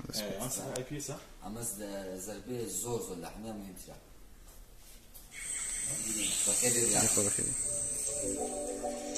انصح اي بي صح؟ اما زربيه الزوز ولا حمام يمشي بكده يعني.